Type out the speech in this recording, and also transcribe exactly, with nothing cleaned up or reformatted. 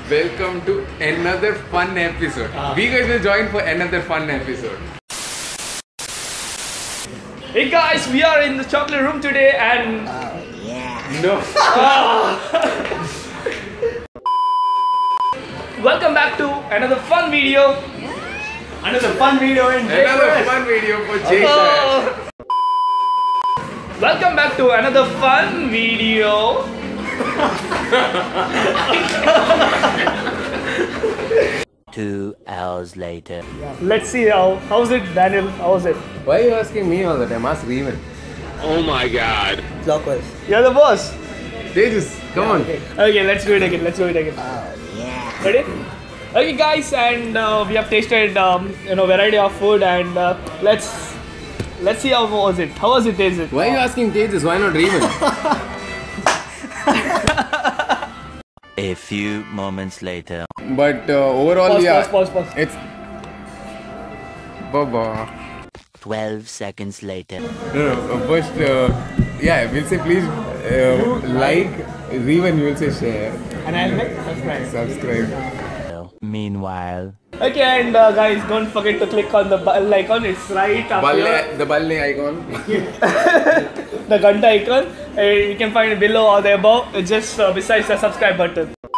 Welcome to another fun episode. Uh, we guys will join for another fun episode. Hey guys, we are in the chocolate room today and... Oh yeah. No. Welcome back to another fun video. Another fun video in Jay Another Fresh. fun video for Jay Oh. Welcome back to another fun video. Two hours later. Let's see how how's it, Daniel? How's it? Why are you asking me all the time? Ask Reevan. Oh my god. Clockwise. You're the boss. Tejas, come on. Okay. Okay, let's do it again. Let's do it again. Oh yeah. Ready? Okay, guys, and uh, we have tasted um, you know variety of food, and uh, let's let's see how was it. How was it tasted? Why are you asking Tejas? Why not Reevan? A few moments later. But uh, overall, Pause, yeah. pause, pause, pause. It's. Baba. Twelve seconds later. No, no. uh, First, uh, yeah, we'll say please uh, like. Reevan, you will say share. And I'll make subscribe. Subscribe. Meanwhile. Okay, and uh, guys, don't forget to click on the bell icon. It's right up here. Balle, the Balle icon. The Ganta icon. Uh, you can find it below or the above. It's just uh, besides the subscribe button.